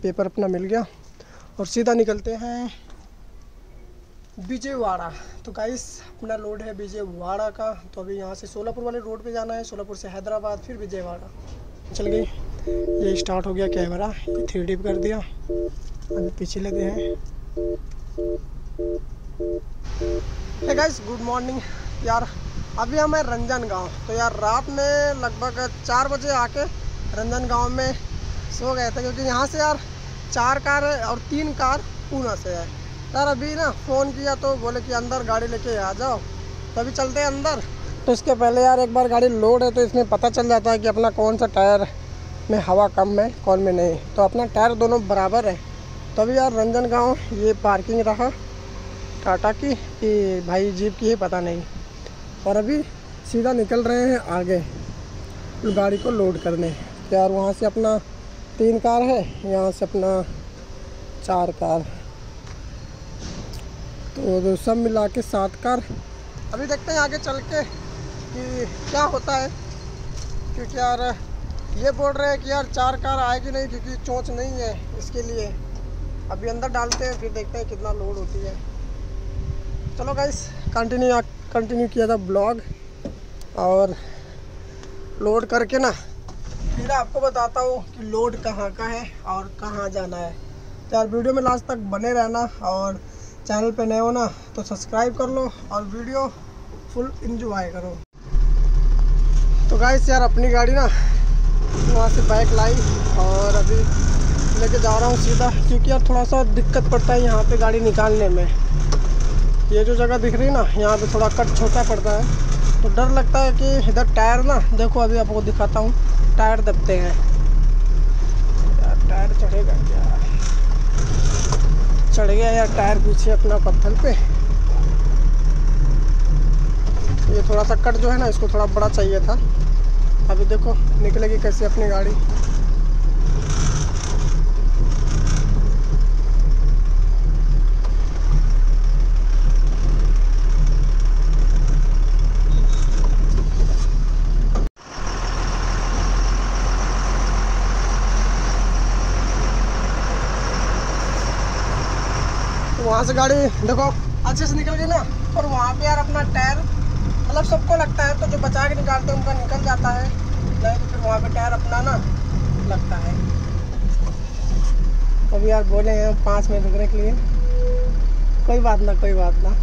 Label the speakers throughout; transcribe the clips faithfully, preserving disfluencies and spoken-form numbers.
Speaker 1: Paper अपना मिल गया और सीधा निकलते हैं विजयवाड़ा। तो गाइस अपना लोड है विजयवाड़ा का। तो अभी यहाँ से सोलापुर वाले रोड पे जाना है, सोलापुर से हैदराबाद फिर विजयवाड़ा। चल गई, ये स्टार्ट हो गया कैमरा, ये थ्री डी कर दिया। अभी पीछे लगे हैं। हे गाइस गुड मॉर्निंग यार, अभी हम हैं रंजन गांव। तो यार रात में लगभग चार बजे आके रंजन गांव में सो गए थे, क्योंकि यहाँ से यार चार कार है और तीन कार पूना से है। यार अभी ना फ़ोन किया तो बोले कि अंदर गाड़ी लेके आ जाओ, तो अभी चलते हैं अंदर। तो इसके पहले यार एक बार गाड़ी लोड है तो इसमें पता चल जाता है कि अपना कौन सा टायर में हवा कम है कौन में नहीं। तो अपना टायर दोनों बराबर है। तो अभी यार रंजन गांव ये पार्किंग रहा टाटा की कि भाई जीप की है पता नहीं। और अभी सीधा निकल रहे हैं आगे गाड़ी को लोड करने। तो यार वहाँ से अपना तीन कार है, यहाँ से अपना चार कार, तो सब मिला के सात कार। अभी देखते हैं आगे चल के कि क्या होता है, क्योंकि यार ये बोल रहे हैं कि यार चार कार आएगी नहीं क्योंकि चोंच नहीं है, इसके लिए अभी अंदर डालते हैं फिर देखते हैं कितना लोड होती है। चलो गाइस कंटिन्यू कंटिन्यू किया था ब्लॉग, और लोड करके ना फिर आपको बताता हूँ कि लोड कहाँ का है और कहाँ जाना है। तो यार वीडियो में लास्ट तक बने रहना, और चैनल पे नए हो ना तो सब्सक्राइब कर लो और वीडियो फुल एंजॉय करो। तो गाइस यार अपनी गाड़ी ना वहाँ से बाइक लाई और अभी लेके जा रहा हूँ सीधा, क्योंकि यार थोड़ा सा दिक्कत पड़ता है यहाँ पे गाड़ी निकालने में। ये जो जगह दिख रही है ना यहाँ पे थोड़ा कट छोटा पड़ता है, तो डर लगता है कि इधर टायर ना, देखो अभी आपको दिखाता हूँ, टायर दबते हैं यार। टायर चढ़ेगा क्या, चढ़ गया यार टायर पीछे अपना पत्थर पे। ये थोड़ा सा कट जो है ना इसको थोड़ा बड़ा चाहिए था। अभी देखो निकलेगी कैसे अपनी गाड़ी। वहाँ से गाड़ी देखो अच्छे से निकल गई ना, और वहाँ पे यार अपना टायर मतलब सबको लगता है, तो जो बचा के निकालते हैं उनका निकल जाता है, नहीं तो फिर वहाँ पे टायर अपना ना लगता है। अभी यार बोले हैं पाँच मिनट रुकने के लिए, कोई बात ना कोई बात ना।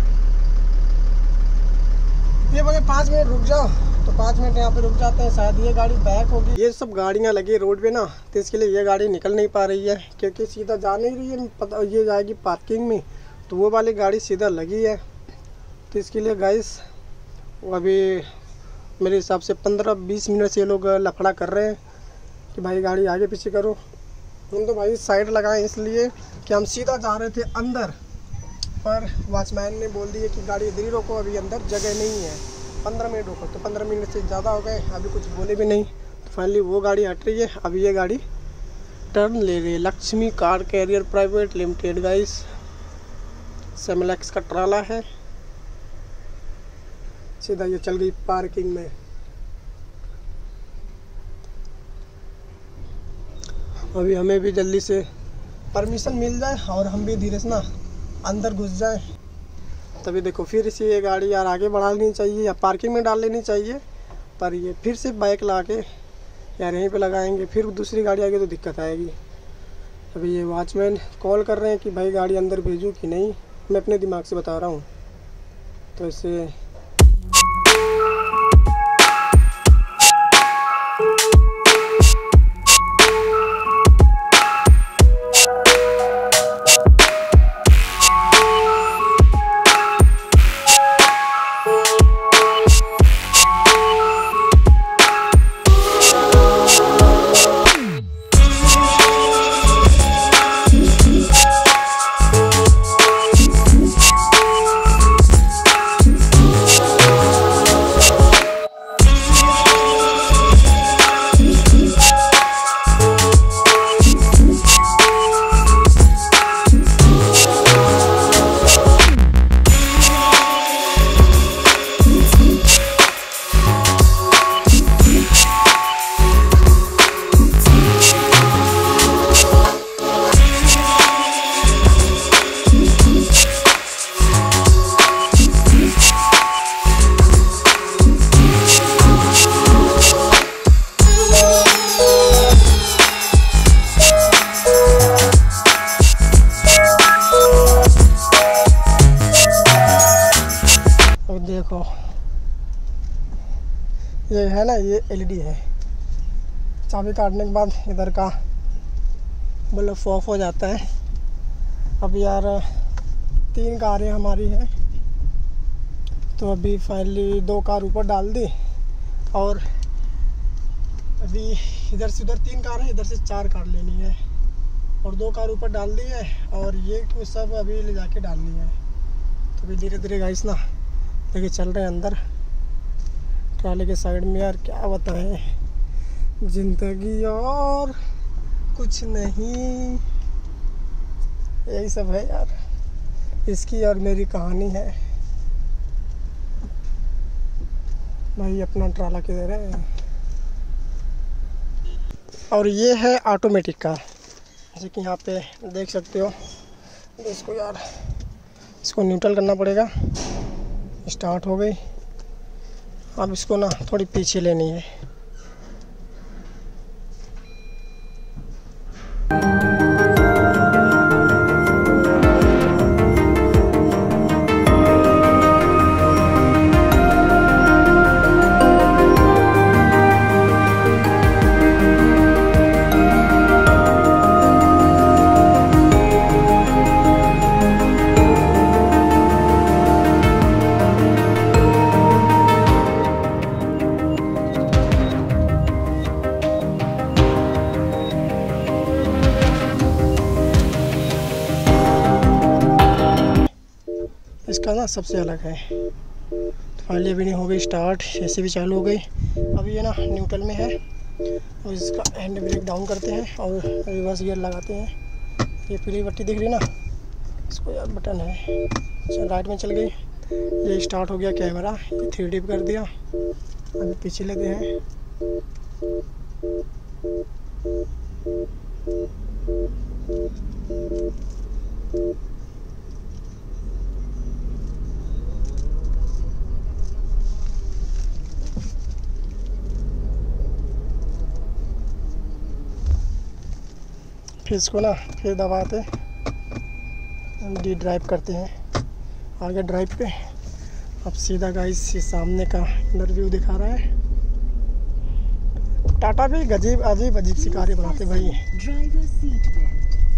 Speaker 1: ये बोले पाँच मिनट रुक जाओ, तो पाँच मिनट यहाँ पे रुक जाते हैं। शायद ये गाड़ी बैक होगी। ये सब गाड़ियाँ लगी रोड पे ना, तो इसके लिए ये गाड़ी निकल नहीं पा रही है, क्योंकि सीधा जा नहीं रही है। पता ये जाएगी पार्किंग में, तो वो वाली गाड़ी सीधा लगी है। तो इसके लिए गाइस अभी मेरे हिसाब से पंद्रह बीस मिनट से ये लोग लफड़ा कर रहे हैं कि भाई गाड़ी आगे पीछे करो। हम तो भाई साइड लगाए इसलिए कि हम सीधा जा रहे थे अंदर, पर वॉचमैन ने बोल दिया कि गाड़ी इधर ही रोको, अभी अंदर जगह नहीं है, पंद्रह मिनट रुको। तो पंद्रह मिनट से ज़्यादा हो गए, अभी कुछ बोले भी नहीं। तो फाइनली वो गाड़ी हट रही है, अभी ये गाड़ी टर्न ले रही है। Lakshmi car carrier private limited guys, सेमिलैक्स का ट्राला है। सीधा ये चल गई पार्किंग में। अभी हमें भी जल्दी से परमिशन मिल जाए और हम भी धीरे से ना अंदर घुस जाए, तभी देखो फिर से ये गाड़ी यार आगे बढ़ा लेनी चाहिए या पार्किंग में डाल लेनी चाहिए। पर ये फिर से बाइक ला के यार यहीं पे लगाएंगे, फिर दूसरी गाड़ी आएगी तो दिक्कत आएगी। अभी ये वॉचमैन कॉल कर रहे हैं कि भाई गाड़ी अंदर भेजूँ कि नहीं, मैं अपने दिमाग से बता रहा हूँ। तो इससे ये है ना, ये एलईडी है। चाबी काटने के बाद इधर का बल्ब ऑफ हो जाता है। अब यार तीन कारें हमारी हैं, तो अभी फाइनली दो कार ऊपर डाल दी और अभी इधर से उधर तीन कार है, इधर से चार कार लेनी है और दो कार ऊपर डाल दी है और ये कुछ सब अभी ले जाके डालनी है। तो अभी धीरे धीरे गाइस ना लेके चल रहे हैं अंदर ट्राले के साइड में। यार क्या बताएं, ज़िंदगी और कुछ नहीं, यही सब है यार, इसकी और मेरी कहानी है। भाई अपना ट्राला किधर है? और ये है ऑटोमेटिक कार, जैसे कि यहाँ पे देख सकते हो। इसको यार इसको न्यूट्रल करना पड़ेगा। स्टार्ट हो गई। अब इसको ना थोड़ी पीछे लेनी है। इसका ना सबसे अलग है। तो फाइनली अभी नहीं हो गई स्टार्ट, ऐसे भी चालू हो गई। अभी ये ना न्यूट्रल में है और इसका हैंड ब्रेक डाउन करते हैं और रिवर्स गियर लगाते हैं। ये पीली पट्टी दिख रही ना, इसको यार बटन है। अच्छा राइट में चल गई, ये स्टार्ट हो गया कैमरा, ये थ्री डी कर दिया। अभी पीछे लेते हैं। फिर इसको ना फिर दबाते डी ड्राइव करते हैं आगे ड्राइव पे। अब सीधा गाइस ये सामने का इधर व्यू दिखा रहा है। टाटा भी अजीब अजीब अजीब सी कारें बनाते भाई। Driver seat belt.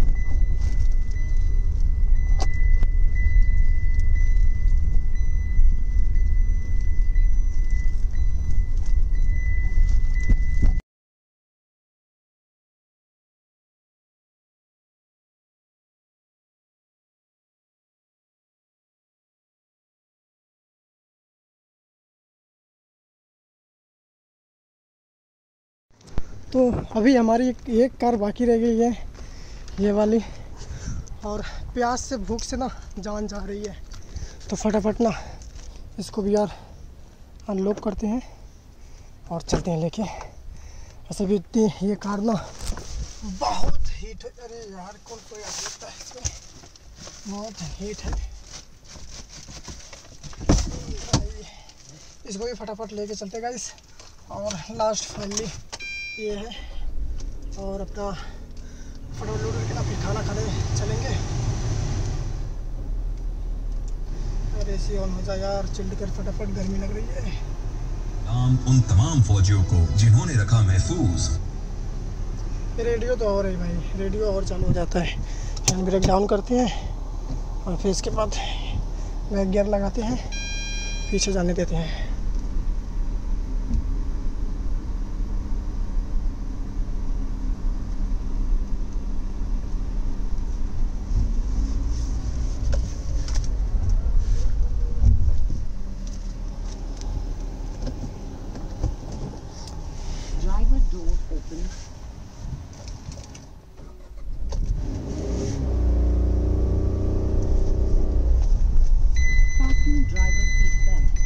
Speaker 1: तो अभी हमारी एक, एक कार बाकी रह गई है, ये वाली। और प्यास से भूख से ना जान जा रही है, तो फटाफट ना इसको भी यार अनलॉक करते हैं और चलते हैं लेके। ऐसे भी इतनी ये कार ना बहुत हीट है। अरे यार कौन कोई आ सकता है इसमें, बहुत हीट है। इसको भी फटाफट लेके चलते गाइस। और लास्ट फाइनली ये है और अपना फटाफट लोड करके ना फिर खाना खाने चलेंगे। और एसी ऑन हो जाए यार, चिल्ड कर फटाफट, गर्मी लग रही है।
Speaker 2: नाम उन तमाम फौजियों को जिन्होंने रखा महफूज।
Speaker 1: रेडियो तो और है भाई, रेडियो और चालू हो जाता है। हैंड ब्रेक डाउन करते हैं और फिर इसके बाद बैक गियर लगाते हैं, पीछे जाने देते हैं।
Speaker 3: Driver door open. Fasten driver seat belt.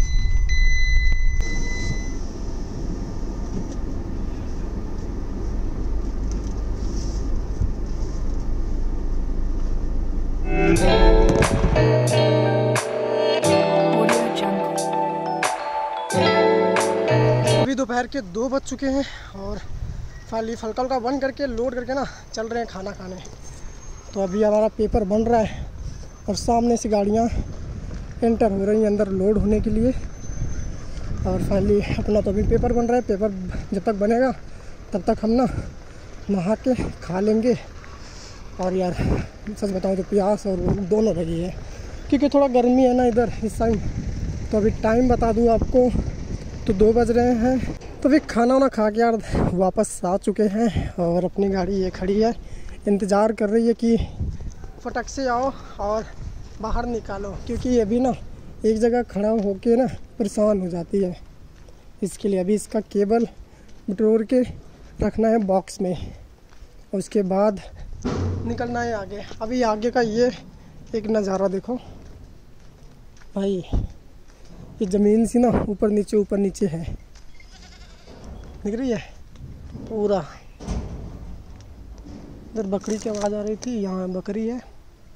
Speaker 1: अभी दोपहर के दो बज चुके हैं और फाइनली फलकल का बंद करके लोड करके ना चल रहे हैं खाना खाने। तो अभी हमारा पेपर बन रहा है और सामने से गाड़ियाँ एंटर हो रही हैं अंदर लोड होने के लिए। और फाइनली अपना तो अभी पेपर बन रहा है। पेपर जब तक बनेगा तब तक हम ना नहा के खा लेंगे। और यार सच बताऊँ तो प्यास और भूख दोनों लगी है, क्योंकि थोड़ा गर्मी है ना इधर इस टाइम। तो अभी टाइम बता दूँ आपको, तो दो बज रहे हैं। तो फिर खाना वाना खा के यार वापस आ चुके हैं और अपनी गाड़ी ये खड़ी है, इंतज़ार कर रही है कि फटक से आओ और बाहर निकालो, क्योंकि ये भी ना एक जगह खड़ा होके ना परेशान हो जाती है। इसके लिए अभी इसका केबल बटोर के रखना है बॉक्स में और उसके बाद निकलना है आगे। अभी आगे का ये एक नज़ारा देखो भाई, ये ज़मीन सी ना ऊपर नीचे ऊपर नीचे है, दिख रही है पूरा। इधर बकरी की आवाज़ आ रही थी, यहाँ बकरी है।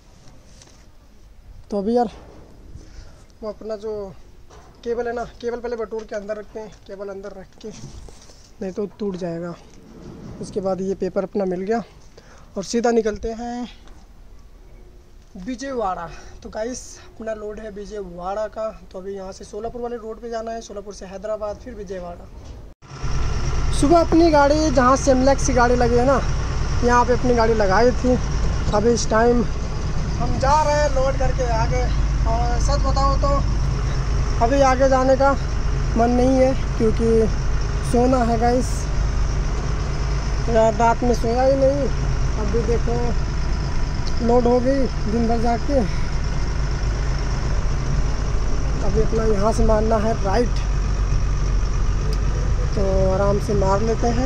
Speaker 1: तो अभी यार वो अपना जो केबल है ना, केबल पहले बटोर के अंदर रखते हैं, केबल अंदर रख के, नहीं तो टूट जाएगा। उसके बाद ये पेपर अपना मिल गया और सीधा निकलते हैं विजयवाड़ा। तो गाइस अपना लोड है विजयवाड़ा का। तो अभी यहाँ से सोलापुर वाले रोड पे जाना है, सोलापुर से हैदराबाद फिर विजयवाड़ा। सुबह अपनी गाड़ी जहाँ सेमलेक्स की गाड़ी लगी है ना, यहाँ पे अपनी गाड़ी लगाई थी। अभी इस टाइम हम जा रहे हैं लोड करके आगे। और सच बताओ तो अभी आगे जाने का मन नहीं है, क्योंकि सोना है गाइस। यार रात में सोया ही नहीं। अभी देखो लोड हो गई दिन भर जाके। अभी अपना यहाँ से मारना है राइट, तो आराम से मार लेते हैं।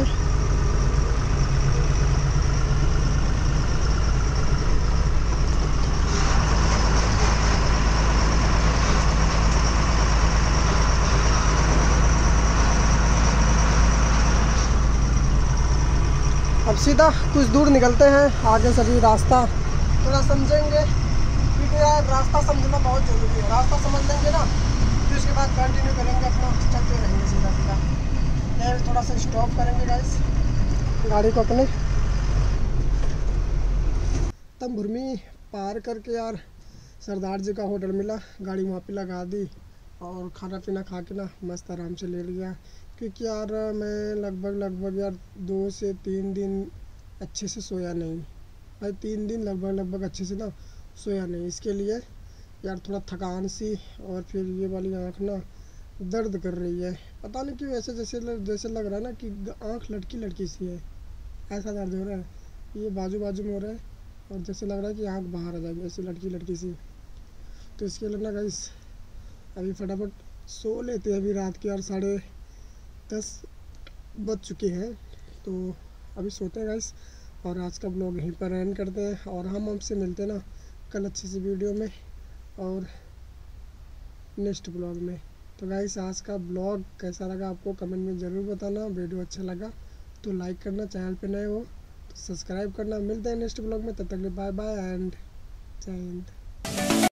Speaker 1: अब सीधा कुछ दूर निकलते हैं, आगे सभी रास्ता थोड़ा समझेंगे, क्योंकि यार रास्ता समझना बहुत ज़रूरी है। रास्ता समझ लेंगे ना फिर उसके बाद कंटिन्यू करेंगे, अपना चलते रहेंगे सीधा सीधा। यार थोड़ा सा स्टॉप करेंगे गाइस गाड़ी को अपने। तब भुरमी पार करके यार सरदार जी का होटल मिला, गाड़ी वहाँ पे लगा दी और खाना पीना खा के ना मस्त आराम से ले लिया। क्योंकि यार मैं लगभग लगभग यार दो से तीन दिन अच्छे से सोया नहीं भाई, तीन दिन लगभग लगभग अच्छे से ना सोया नहीं। इसके लिए यार थोड़ा थकान सी, और फिर ये वाली आँख ना दर्द कर रही है, पता नहीं क्यों। ऐसे जैसे जैसे लग रहा है ना कि आँख लटकी लटकी सी है, ऐसा दर्द हो रहा है। ये बाजू बाजू में हो रहा है और जैसे लग रहा है कि आँख बाहर आ जाएगी, ऐसी लटकी लटकी सी। तो इसके लिए ना गाइस अभी फटाफट सो लेते हैं। अभी रात के यार साढ़े दस बज चुके हैं, तो अभी सोते हैं गाइस। और आज का ब्लॉग यहीं पर एंड करते हैं, और हम आपसे मिलते हैं ना कल अच्छी सी वीडियो में और नेक्स्ट ब्लॉग में। तो गाइस आज का ब्लॉग कैसा लगा आपको कमेंट में ज़रूर बताना। वीडियो अच्छा लगा तो लाइक करना, चैनल पे नए हो तो सब्सक्राइब करना। मिलते हैं नेक्स्ट ब्लॉग में, तब तक के लिए बाय बाय एंड जय हिंद।